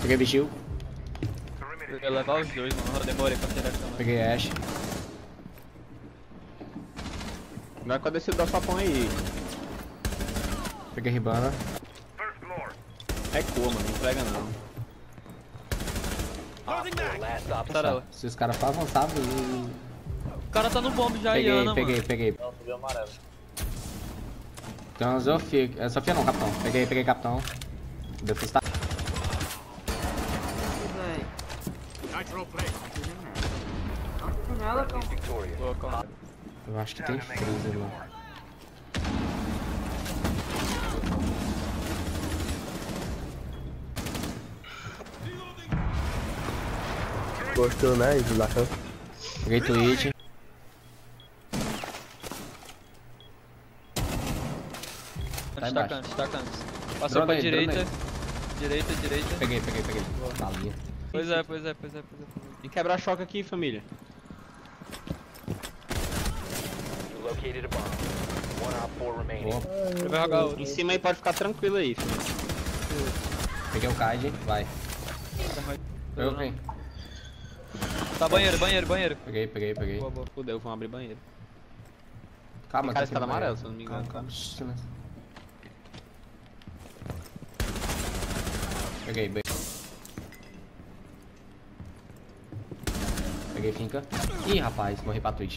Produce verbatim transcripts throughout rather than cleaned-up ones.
Peguei vigil. Eu ia levar os dois, mano. Eu demorei pra tirar essa. Peguei Ash. Vai com a descida da sapão aí. Peguei Ribana. É cor, mano. Não entrega não. Tarela. Se os caras for avançados. O cara tá no bomb já, Peguei, Iana, peguei, mano. peguei. Não, subiu amarelo. Tem uma Sofia. É Sofia não, capitão. Peguei, peguei, capitão. Depois tá. Boa, calma. Eu acho que tem freezer lá. Gostou, né, Zulacan? Peguei Twitch. Tá Destacando, embaixo. destacando. Passou Drone pra aí, direita. drone Direita, direita. Peguei, peguei, peguei. Balinha. Pois é, pois é, pois é, pois é. Tem que quebrar choque aqui, família. Boa. Ele vai jogar outro. Em cima aí pode ficar tranquilo aí, filho. Peguei o Kaid, vai. Eu vim. Tá banheiro, banheiro, banheiro. Peguei, peguei, peguei. Boa, boa. Fudeu, vamos abrir banheiro. Calma, Tem cara tá escada aqui no amarela, banheiro. se eu não me engano. Calma, calma. Silêncio. Peguei, bem. Peguei finca. Ih, rapaz, morri pra Twitch.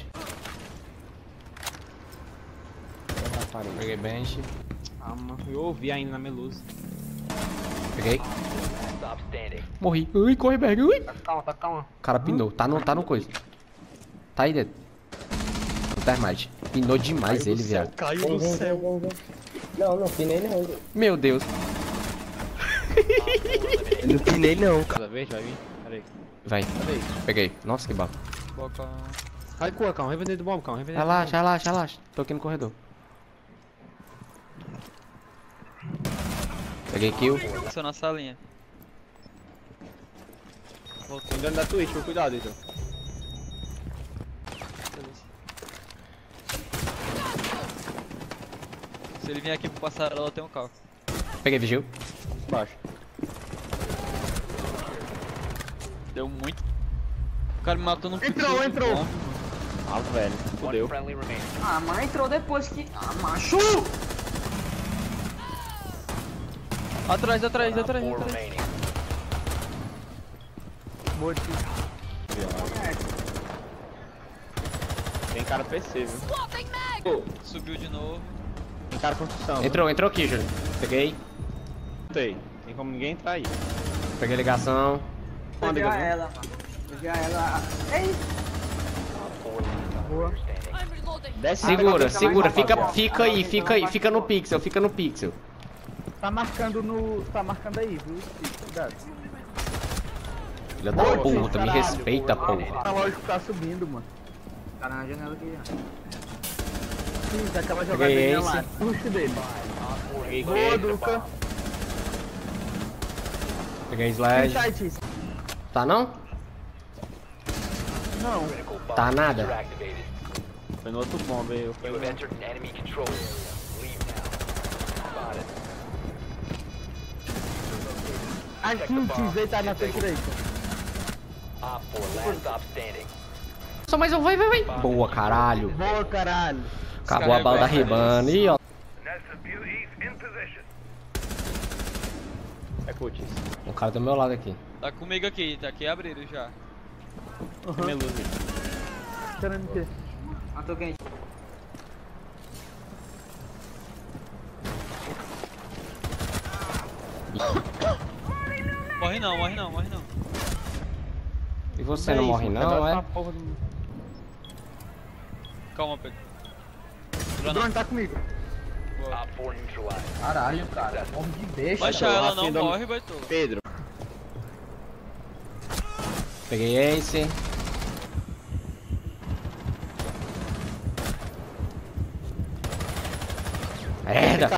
Peguei bench. Ah, mano. Eu ouvi ainda na Melusa. Peguei. Morri. Ui, corre, Berg. Ui. Tá calma, tá calma. O cara pinou. Tá no, tá no coisa. Tá aí dentro. No termite. Pinou demais ele, viado. Caiu Vem, vem, vem, vem, vem. Não, não pinei não. Meu Deus. Eu não pinei não, cara. Cada vez vai vir. Pera aí. Vai. Cadê? Peguei. Nossa, que bala. Boa, calma. Vai com calma. Revender do bomb, calma. Revender do Relaxa, relaxa, relaxa. Tô aqui no corredor. Peguei kill. Passou na salinha. Voltou. bomb. Dentro da Twitch, por cuidado, então. Beleza. Se ele vier aqui pro passarela, tem um carro. Peguei vigil. Baixo. Deu muito. O cara me matou no Entrou, pico de entrou. bomb. Ah, velho. Fudeu. Ah, mas entrou depois que... Ah, macho! Atrás, atrás, atrás, atrás. Tem cara P C, viu? Subiu de novo. Tem cara construção. Entrou, entrou aqui, Júlio. Peguei. Tem. Tem como ninguém entrar aí. Peguei ligação. Peguei a ela, mano. Peguei a ela. Ei! Desce Segura, pega- segura. Fica, rapaziada. fica aí, fica aí. Fica no pixel, fica no pixel. Tá marcando no... Tá marcando aí, viu? Cuidado. Filha da puta, me respeita, porra. Tá lógico que tá subindo, mano. Tá na janela aqui, ó. Sim, tá aquela Peguei jogadinha lá. esse. Puxa dele. Peguei Boa, quem? Duca. Peguei slide. Site. Tá não? Não. Tá nada? Foi no outro bomb aí. Eu fui no... Aqui o Tizei tá na tua direita. Só mais um, vai, vai, vai. Boa, caralho. Boa, caralho. Acabou a bala da Ribana. Ih, ó. É cutis. O cara do meu lado aqui. Tá comigo aqui, tá aqui abriram já. Melusa. Esperando o quê? Matou quem? Morre não, morre não, morre não. E você não morre não, é? Calma, Pedro. O drone tá comigo. Caralho, cara. Morre de besta. Baixa ela, não Rafinha dá um- morre, Baitou. Pedro. Peguei esse. Merda!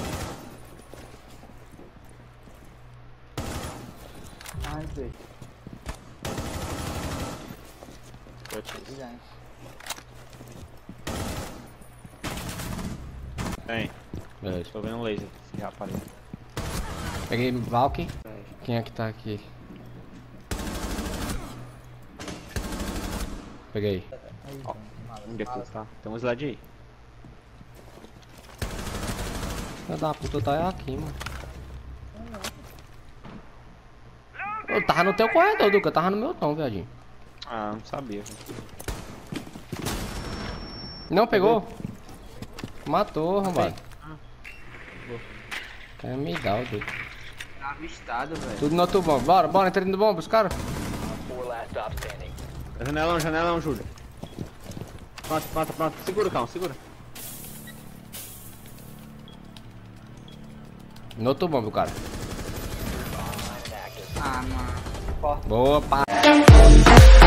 Ai, sei. Tem. Beleza. Tô vendo um laser. Esse rapaz. Peguei Valk. Quem é que tá aqui? Peguei. Onde é que tu tá? Tem um slide aí. Filha da puta, tá aqui, mano. Eu tava no teu corredor, Duca. Eu tava no meu não, viadinho. Ah, não sabia. Não pegou? Matou, arrombado. Quer me dar o Duca. Tá avistado, velho. Tudo no outro bombo. Bora, bora, entra no bombo, os caras. Janelão, janelão, Júlio. Pronto, pronto, pronto. Segura, calma, segura. No outro bombo, cara. Ah, mano. Boa, pá.